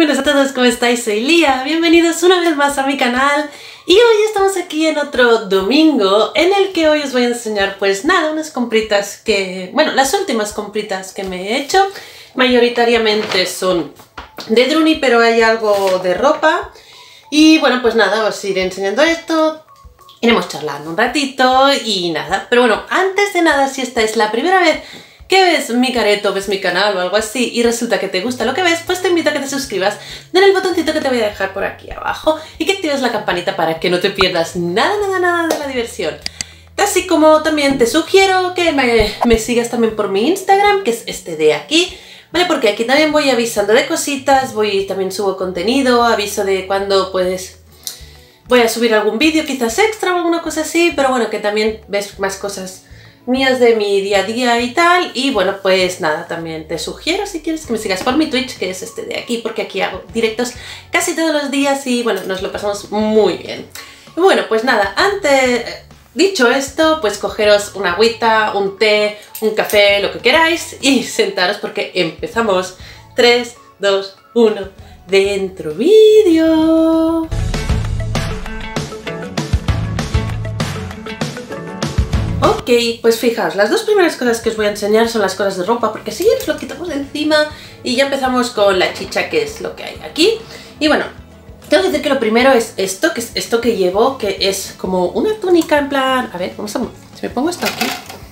buenas a todos, ¿cómo estáis? Soy Lía, bienvenidos una vez más a mi canal. Y hoy estamos aquí en otro domingo en el que hoy os voy a enseñar pues nada, unas compritas que... Bueno, las últimas compritas que me he hecho. Mayoritariamente son de Druni, pero hay algo de ropa. Y bueno, pues nada, os iré enseñando esto. Iremos charlando un ratito y nada. Pero bueno, antes de nada, si esta es la primera vez que ves mi careto, ves mi canal o algo así y resulta que te gusta lo que ves, pues te invito a que te suscribas, den el botoncito que te voy a dejar por aquí abajo y que actives la campanita para que no te pierdas nada de la diversión. Así como también te sugiero que me sigas también por mi Instagram, que es este de aquí, ¿vale? Porque aquí también voy avisando de cositas, también subo contenido, aviso de cuando pues voy a subir algún vídeo quizás extra o alguna cosa así, pero bueno, que también ves más cosas mías de mi día a día y tal. Y bueno, pues nada, también te sugiero si quieres que me sigas por mi Twitch, que es este de aquí, porque aquí hago directos casi todos los días y bueno, nos lo pasamos muy bien. Y bueno, pues nada, dicho esto, pues cogeros una agüita, un té, un café, lo que queráis y sentaros porque empezamos. 3, 2, 1, dentro vídeo. Ok, pues fijaos, las dos primeras cosas que os voy a enseñar son las cosas de ropa, porque si quieres lo quitamos de encima y ya empezamos con la chicha, que es lo que hay aquí. Y bueno, tengo que decir que lo primero es esto que llevo, que es como una túnica en plan... A ver, si me pongo esto aquí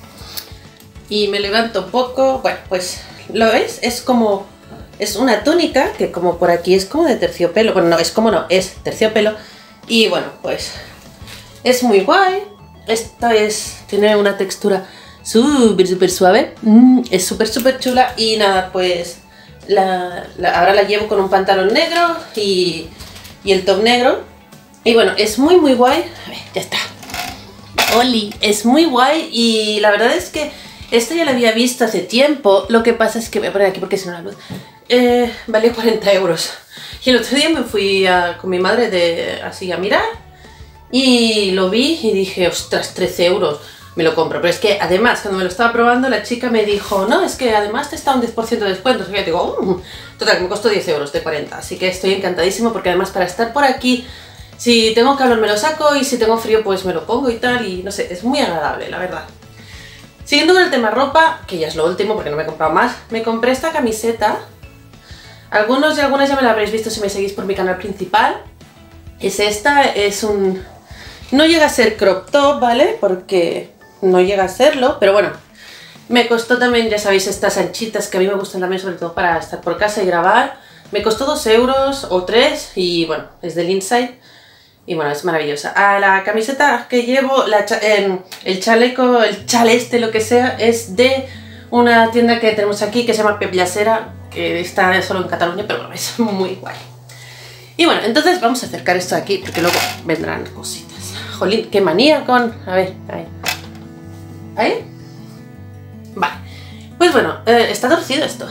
y me levanto un poco, bueno, pues lo veis, es una túnica que como por aquí es como de terciopelo, bueno, es terciopelo y bueno, pues es muy guay. Esta tiene una textura súper suave, es súper chula y nada, pues ahora la llevo con un pantalón negro y el top negro y bueno, es muy guay. A ver, ya está. Oli, es muy guay y la verdad es que esto ya lo había visto hace tiempo, lo que pasa es que me voy a poner aquí porque si no la luz, vale 40 euros y el otro día me fui con mi madre así a mirar. Y lo vi y dije, ostras, 13 euros, me lo compro. Pero es que además, cuando me lo estaba probando, la chica me dijo, no, es que además te está un 10% de descuento. Y yo digo, total, que me costó 10 euros de 40. Así que estoy encantadísimo porque además para estar por aquí, si tengo calor me lo saco y si tengo frío pues me lo pongo y tal. Y no sé, es muy agradable, la verdad. Siguiendo con el tema ropa, que ya es lo último porque no me he comprado más, me compré esta camiseta. Algunos y algunas ya me la habréis visto si me seguís por mi canal principal. Es esta, no llega a ser crop top, ¿vale? Porque no llega a serlo, pero bueno, me costó también, ya sabéis, estas anchitas que a mí me gustan también, sobre todo para estar por casa y grabar. Me costó 2 euros o 3 y bueno, es del Inside y bueno, es maravillosa. A la camiseta que llevo, el chaleco, el chaleste, lo que sea, es de una tienda que tenemos aquí que se llama Pepllacera, que está solo en Cataluña, pero bueno, es muy guay. Y bueno, entonces vamos a acercar esto aquí porque luego vendrán cositas. Jolín, qué manía con... A ver, ahí. ¿Ahí? Vale. Pues bueno, está torcido esto.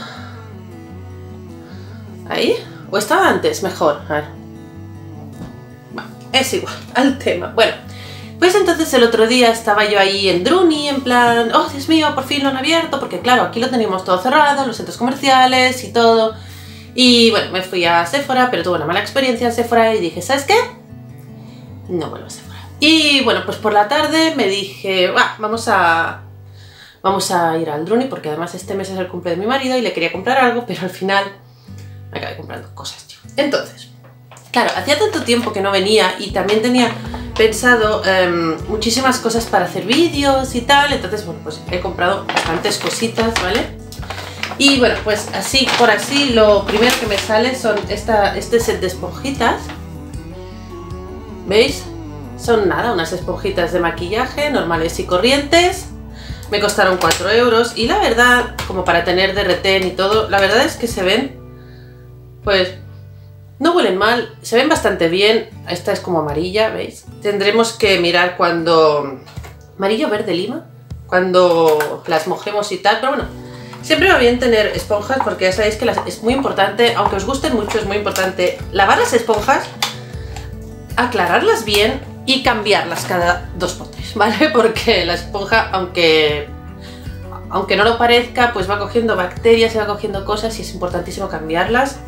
¿Ahí? ¿O estaba antes? Mejor. A ver. Bueno, es igual al tema. Bueno, pues entonces el otro día estaba yo ahí en Druni, en plan... Oh, Dios mío, por fin lo han abierto. Porque claro, aquí lo teníamos todo cerrado, los centros comerciales y todo. Y bueno, me fui a Sephora, pero tuve una mala experiencia en Sephora y dije, ¿sabes qué? No vuelvo a Sephora. Y bueno, pues por la tarde me dije, vamos a ir al Druni, porque además este mes es el cumple de mi marido y le quería comprar algo, pero al final me acabé comprando cosas, tío. Entonces, claro, hacía tanto tiempo que no venía y también tenía pensado muchísimas cosas para hacer vídeos y tal, entonces bueno, pues he comprado bastantes cositas, ¿vale? Y bueno, pues así por así, lo primero que me sale son este set de esponjitas. ¿Veis? Son nada, unas esponjitas de maquillaje normales y corrientes. Me costaron 4 euros y la verdad, como para tener de retén y todo, la verdad es que se ven, pues, no huelen mal, se ven bastante bien. Esta es como amarilla, ¿veis? Tendremos que mirar cuando... Amarillo, verde, lima, cuando las mojemos y tal, pero bueno, siempre va bien tener esponjas porque ya sabéis que es muy importante, aunque os gusten mucho, es muy importante lavar las esponjas, aclararlas bien y cambiarlas cada 2 por 3, ¿vale? Porque la esponja, aunque no lo parezca, pues va cogiendo bacterias y va cogiendo cosas y es importantísimo cambiarlas.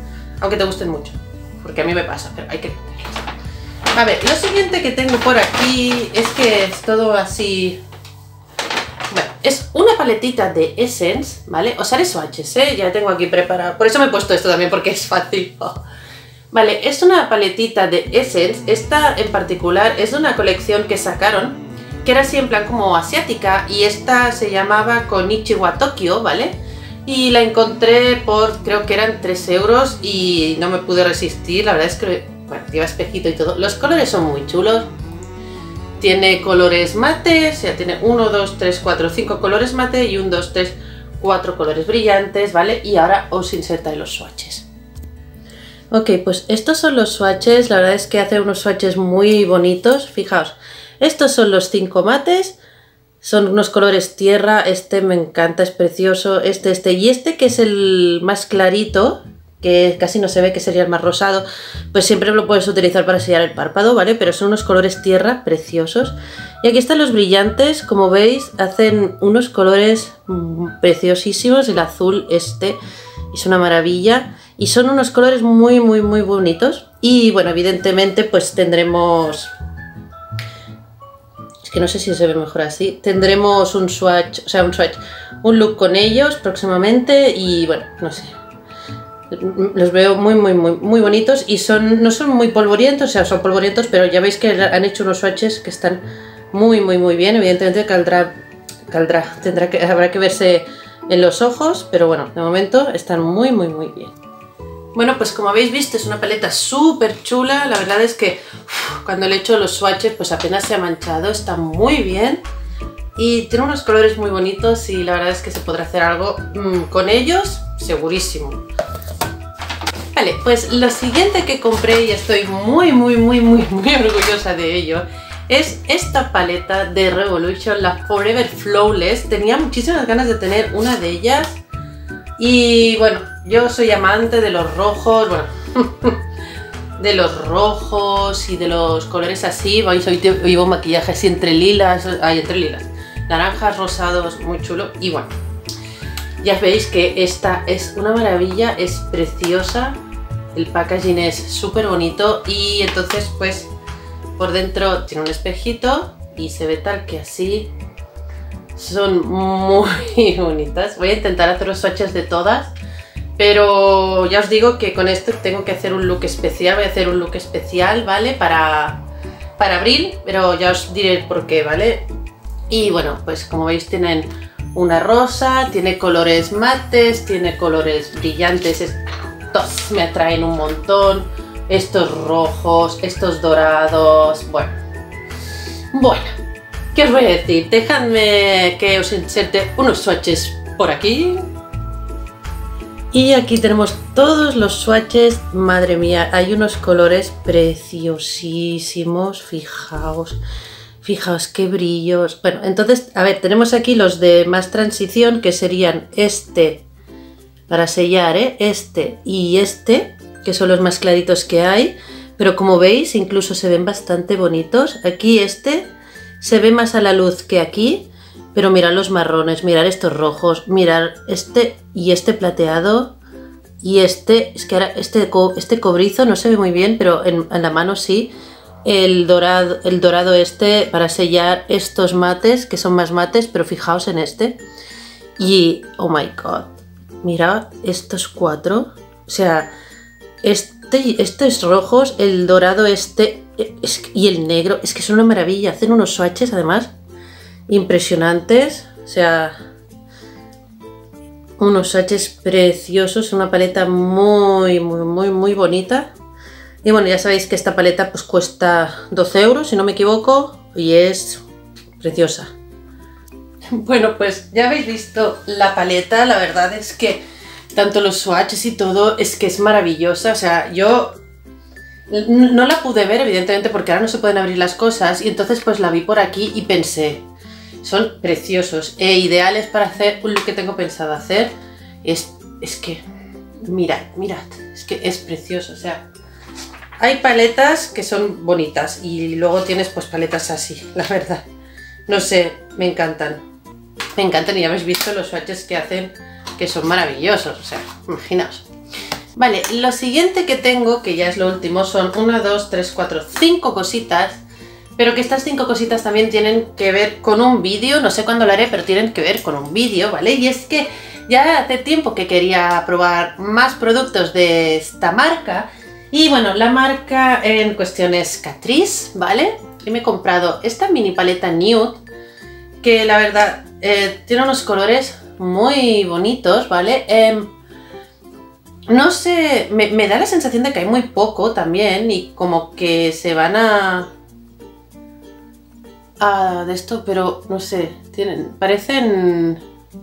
aunque te gusten mucho, porque a mí me pasa, pero hay que tenerlas. A ver, lo siguiente que tengo por aquí es que es todo así... Bueno, es una paletita de Essence, ¿vale? Os haré swatches, ¿eh? Ya tengo aquí preparado. Por eso me he puesto esto también, porque es fácil. Oh. Vale, es una paletita de Essence. Esta en particular es de una colección que sacaron, que era así en plan como asiática, y esta se llamaba Konichiwa Tokyo, ¿vale? Y la encontré por, creo que eran 3 euros y no me pude resistir. La verdad es que, bueno, lleva espejito y todo. Los colores son muy chulos. Tiene colores mates, o sea, tiene 1, 2, 3, 4, 5 colores mate y 1, 2, 3, 4 colores brillantes, ¿vale? Y ahora os insertaré los swatches. Ok, pues estos son los swatches, la verdad es que hace unos swatches muy bonitos, fijaos. Estos son los 5 mates, son unos colores tierra, este me encanta, es precioso, y este que es el más clarito, que casi no se ve, que sería el más rosado, pues siempre lo puedes utilizar para sellar el párpado, ¿vale? Pero son unos colores tierra preciosos. Y aquí están los brillantes, como veis, hacen unos colores preciosísimos. El azul este es una maravilla. Y son unos colores muy, muy, muy bonitos. Y bueno, evidentemente pues tendremos... Es que no sé si se ve mejor así. Tendremos un swatch, un look con ellos próximamente y bueno, no sé. Los veo muy, muy, muy, muy bonitos y no son muy polvorientos, o sea, son polvorientos, pero ya veis que han hecho unos swatches que están muy, muy, muy bien. Evidentemente habrá que verse en los ojos, pero bueno, de momento están muy, muy, muy bien. Bueno, pues como habéis visto es una paleta súper chula, la verdad es que cuando le he hecho los swatches pues apenas se ha manchado, está muy bien. Y tiene unos colores muy bonitos y la verdad es que se podrá hacer algo con ellos, segurísimo. Vale, pues lo siguiente que compré y estoy muy, muy, muy, muy, muy orgullosa de ello es esta paleta de Revolution, la Forever Flawless. Tenía muchísimas ganas de tener una de ellas y bueno, yo soy amante de los rojos, bueno, de los rojos y de los colores así. Hoy llevo maquillaje así entre lilas, naranjas, rosados, muy chulo. Y bueno, ya veis que esta es una maravilla, es preciosa, el packaging es súper bonito y entonces pues por dentro tiene un espejito y se ve tal que así. Son muy bonitas. Voy a intentar hacer los swatches de todas, pero ya os digo que con esto tengo que hacer un look especial. Voy a hacer un look especial, ¿vale? Para abril, pero ya os diré el por qué, ¿vale? Y bueno, pues como veis tienen una rosa, tiene colores mates, tiene colores brillantes. Estos me atraen un montón. Estos rojos, estos dorados. Bueno, ¿qué os voy a decir? Dejadme que os inserte unos swatches por aquí. Y aquí tenemos todos los swatches. Madre mía, hay unos colores preciosísimos. Fijaos. Fijaos qué brillos. Bueno, entonces, a ver, tenemos aquí los de más transición, que serían este para sellar, este y este, que son los más claritos que hay. Pero como veis, incluso se ven bastante bonitos. Aquí este se ve más a la luz que aquí, pero mirad los marrones, mirad estos rojos, mirad este y este plateado. Y es que ahora este cobrizo no se ve muy bien, pero en la mano sí. El dorado este para sellar estos mates, que son más mates, pero fijaos en este. Y, oh my god, mirad estos 4. O sea, estos rojos, el dorado este y el negro, es que son una maravilla. Hacen unos swatches además impresionantes. O sea, unos swatches preciosos, una paleta muy, muy, muy, muy bonita. Y bueno, ya sabéis que esta paleta pues cuesta 12 euros, si no me equivoco, y es preciosa. Bueno, pues ya habéis visto la paleta, la verdad es que tanto los swatches y todo, es que es maravillosa. O sea, yo no la pude ver, evidentemente, porque ahora no se pueden abrir las cosas, y entonces pues la vi por aquí y pensé, son preciosos e ideales para hacer un look que tengo pensado hacer. Es que, mirad, es que es precioso, o sea... Hay paletas que son bonitas y luego tienes pues paletas así, la verdad. No sé, me encantan. Me encantan y ya habéis visto los swatches que hacen, que son maravillosos, o sea, imaginaos. Vale, lo siguiente que tengo, que ya es lo último, son 1, 2, 3, 4, 5 cositas. Pero que estas 5 cositas también tienen que ver con un vídeo, no sé cuándo lo haré, pero tienen que ver con un vídeo, ¿vale? Y es que ya hace tiempo que quería probar más productos de esta marca. Y bueno, la marca en cuestión es Catrice, ¿vale? Y me he comprado esta mini paleta nude, que la verdad tiene unos colores muy bonitos, ¿vale? No sé, me da la sensación de que hay muy poco también y como que se van de esto, pero no sé, parecen...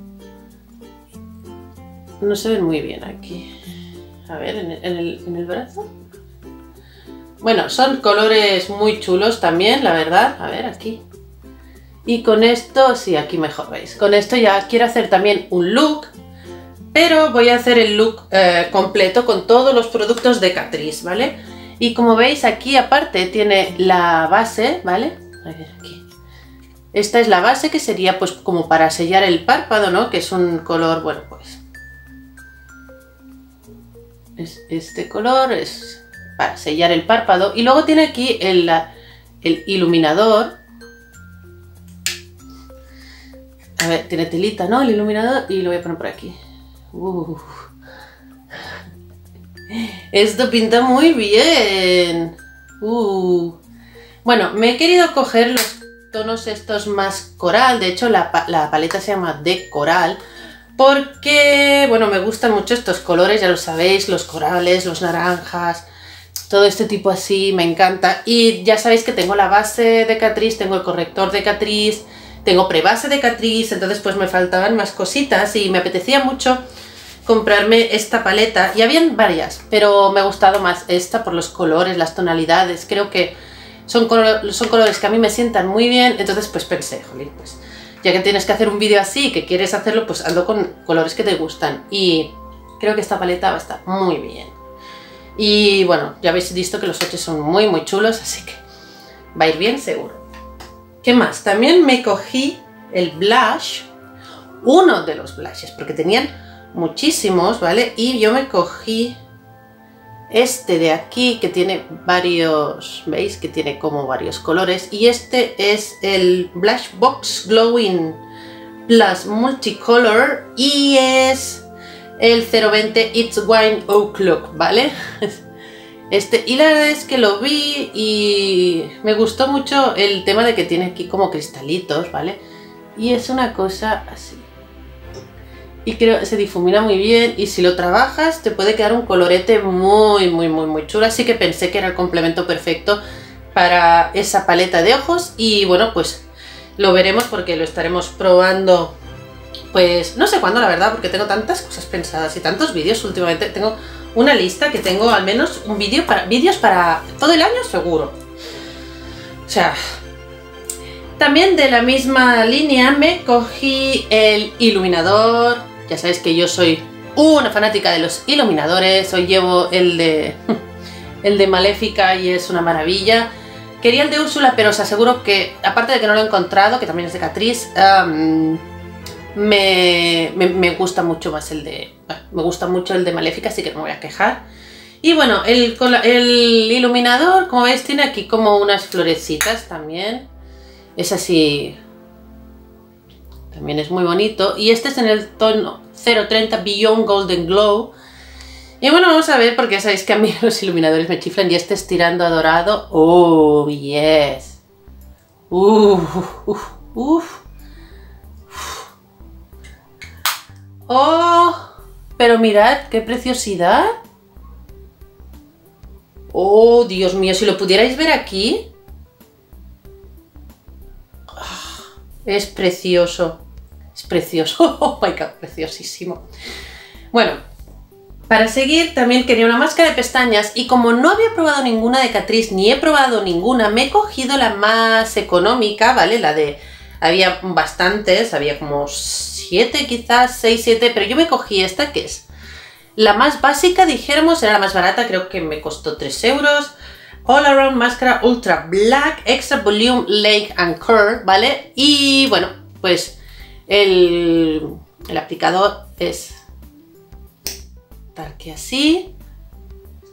No se ven muy bien aquí. A ver, en el brazo. Bueno, son colores muy chulos también, la verdad. A ver, aquí. Y con esto, sí, aquí mejor, ¿veis? Con esto ya quiero hacer también un look, pero voy a hacer el look completo con todos los productos de Catrice, ¿vale? Y como veis aquí aparte tiene la base, ¿vale? A ver, aquí. Esta es la base que sería pues como para sellar el párpado, ¿no? Que es un color, bueno, pues... Este color es para sellar el párpado. Y luego tiene aquí el iluminador. A ver, tiene telita, ¿no? El iluminador y lo voy a poner por aquí. Esto pinta muy bien. Bueno, me he querido coger los tonos estos más coral. De hecho, la paleta se llama de coral. Porque, bueno, me gustan mucho estos colores, ya lo sabéis, los corales, los naranjas, todo este tipo así, me encanta. Y ya sabéis que tengo la base de Catrice, tengo el corrector de Catrice, tengo prebase de Catrice, entonces pues me faltaban más cositas y me apetecía mucho comprarme esta paleta. Y habían varias, pero me ha gustado más esta por los colores, las tonalidades, creo que son colores que a mí me sientan muy bien, entonces pues pensé, jolín, pues... Ya que tienes que hacer un vídeo así, que quieres hacerlo, pues hazlo con colores que te gustan. Y creo que esta paleta va a estar muy bien. Y bueno, ya habéis visto que los swatches son muy muy chulos, así que va a ir bien seguro. ¿Qué más? También me cogí el blush, uno de los blushes, porque tenían muchísimos, ¿vale? Y yo me cogí este de aquí, que tiene varios, ¿veis? Que tiene como varios colores. Y este es el Blush Box Glowing Plus Multicolor y es el 020 It's Wine Oak Look, ¿vale? Y la verdad es que lo vi y me gustó mucho el tema de que tiene aquí como cristalitos, ¿vale? Y es una cosa así. Y creo que se difumina muy bien y si lo trabajas te puede quedar un colorete muy chulo. Así que pensé que era el complemento perfecto para esa paleta de ojos. Y bueno, pues lo veremos porque lo estaremos probando, pues no sé cuándo la verdad, porque tengo tantas cosas pensadas y tantos vídeos últimamente. Tengo una lista que tengo al menos un vídeo vídeos para todo el año seguro. O sea... También de la misma línea me cogí el iluminador. Ya sabéis que yo soy una fanática de los iluminadores. Hoy llevo el de Maléfica y es una maravilla. Quería el de Úrsula, pero os aseguro que, aparte de que no lo he encontrado, que también es de Catrice, me gusta mucho más me gusta mucho el de Maléfica, así que no me voy a quejar. Y bueno, el iluminador, como veis, tiene aquí como unas florecitas también. Es así, también es muy bonito. Y este es en el tono 030 Beyond Golden Glow. Y bueno, vamos a ver, porque ya sabéis que a mí los iluminadores me chiflan. Y este es tirando a dorado. Oh, yes. Oh, pero mirad, qué preciosidad. Oh, Dios mío, si lo pudierais ver aquí. Es precioso, es precioso, oh my god, preciosísimo. Bueno, para seguir también quería una máscara de pestañas y como no había probado ninguna de Catrice, ni he probado ninguna, me he cogido la más económica, ¿vale? Había bastantes, había como 7 quizás, 6, 7, pero yo me cogí esta que es la más básica, dijéramos, era la más barata, creo que me costó 3 euros. All Around Máscara Ultra Black Extra Volume Length and Curl, ¿vale? Y bueno, pues el aplicador es tal que así.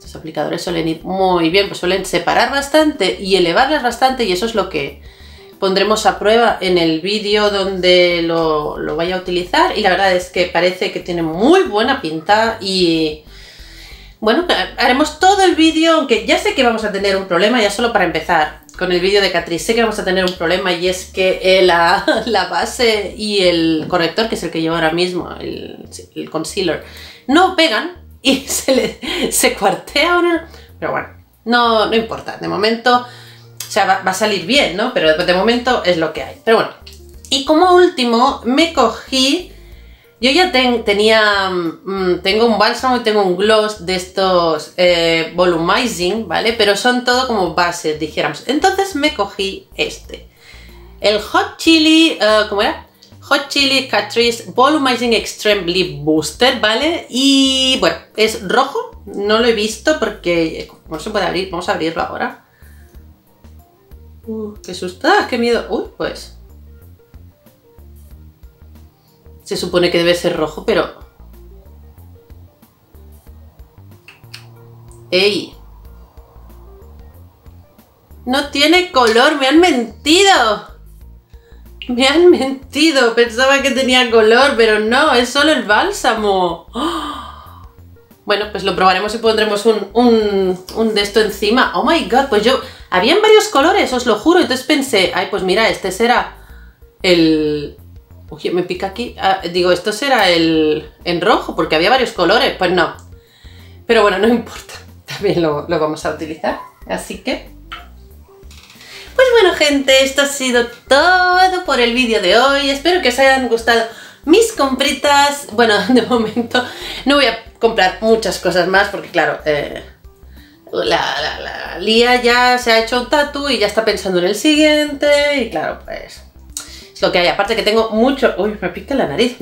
Estos aplicadores suelen ir muy bien, pues suelen separar bastante y elevarlas bastante, y eso es lo que pondremos a prueba en el vídeo donde lo vaya a utilizar, y la verdad es que parece que tiene muy buena pinta. Y bueno, haremos todo el vídeo, aunque ya sé que vamos a tener un problema, ya solo para empezar con el vídeo de Catrice, sé que vamos a tener un problema, y es que la base y el corrector, que es el que llevo ahora mismo, el concealer, no pegan y se cuartea uno, pero bueno, no importa, de momento, o sea, va a salir bien, ¿no? Pero de momento es lo que hay. Pero bueno, y como último me cogí, yo ya tengo un bálsamo y tengo un gloss de estos volumizing, ¿vale? Pero son todo como bases, dijéramos. Entonces me cogí el Hot Chili, ¿cómo era? Hot Chili Catrice Volumizing Extreme Lip Booster, ¿vale? Y bueno, es rojo, no lo he visto porque no se puede abrir, vamos a abrirlo ahora. Qué susto, qué miedo. Uy, pues se supone que debe ser rojo, pero... ¡Ey! ¡No tiene color! ¡Me han mentido! ¡Me han mentido! Pensaba que tenía color, pero no, es solo el bálsamo. ¡Oh! Bueno, pues lo probaremos y pondremos un de esto encima. ¡Oh my god! Pues yo... Habían varios colores, os lo juro. Entonces pensé, ay, pues mira, este será el... Uy, me pica aquí. Digo, esto será en rojo, porque había varios colores. Pues no. Pero bueno, no importa. También lo vamos a utilizar. Así que... Pues bueno, gente, esto ha sido todo por el vídeo de hoy. Espero que os hayan gustado mis compritas. Bueno, de momento no voy a comprar muchas cosas más porque, claro, la Lía ya se ha hecho un tatu y ya está pensando en el siguiente. Y claro, pues es lo que hay. Aparte que tengo mucho... Uy, me pica la nariz.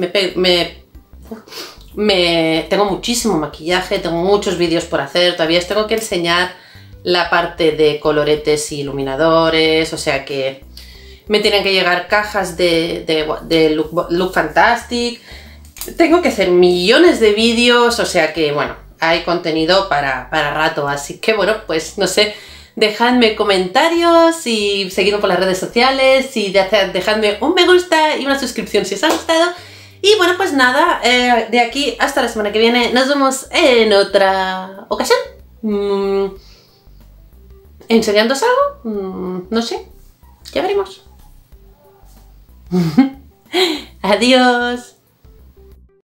Tengo muchísimo maquillaje, tengo muchos vídeos por hacer. Todavía os tengo que enseñar la parte de coloretes y iluminadores, o sea que me tienen que llegar cajas de Look Fantastic, tengo que hacer millones de vídeos, o sea que bueno, hay contenido para rato, así que bueno, pues no sé, dejadme comentarios y seguidme por las redes sociales y dejadme un me gusta y una suscripción si os ha gustado. Y bueno, pues nada, de aquí hasta la semana que viene nos vemos en otra ocasión. ¿Enseñándoos algo? No sé, ya veremos. Adiós.